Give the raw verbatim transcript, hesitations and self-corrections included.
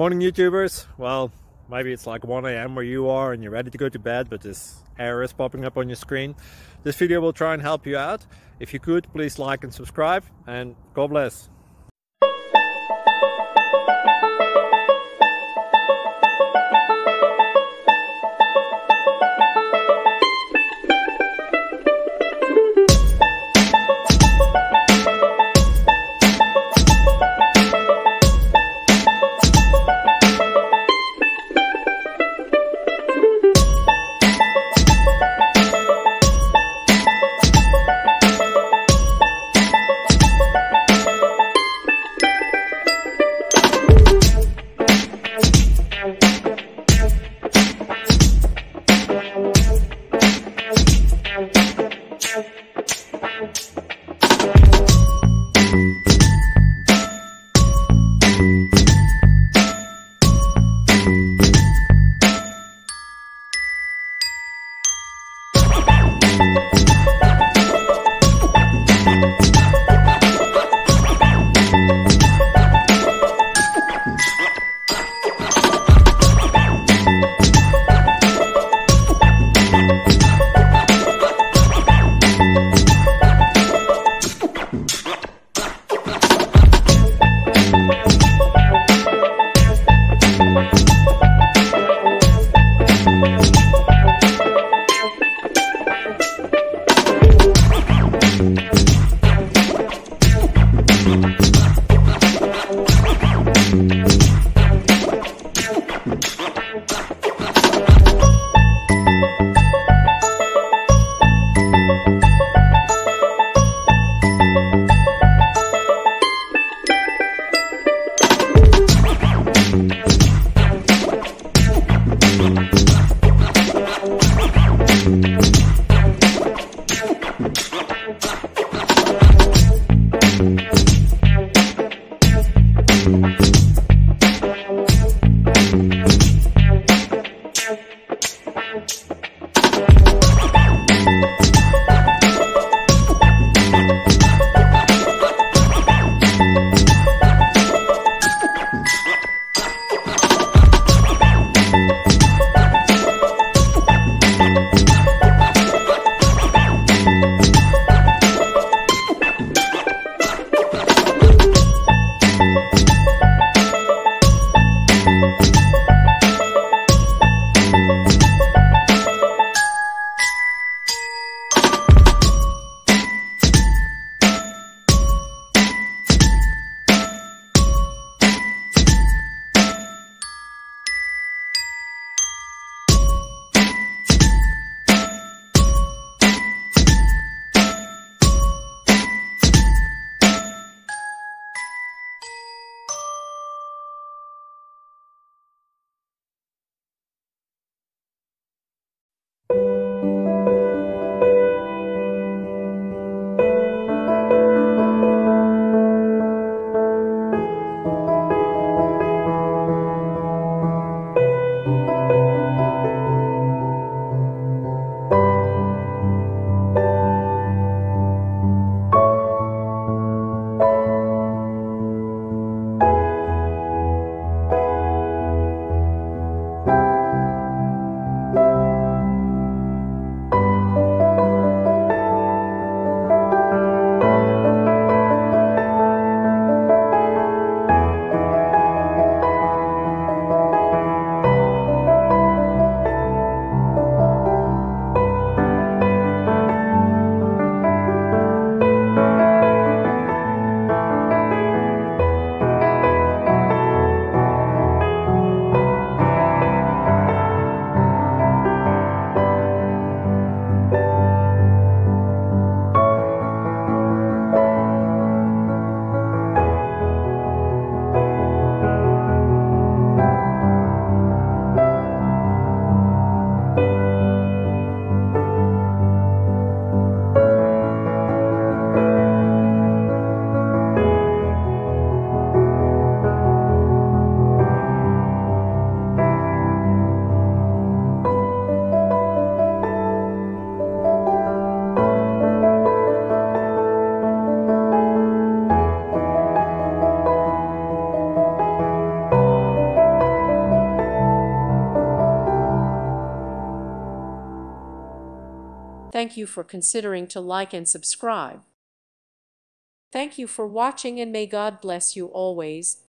Morning YouTubers. Well, maybe it's like one A M where you are and you're ready to go to bed, but this error is popping up on your screen. This video will try and help you out. If you could, please like and subscribe, and God bless. Thank you for considering to like and subscribe. Thank you for watching, and may God bless you always.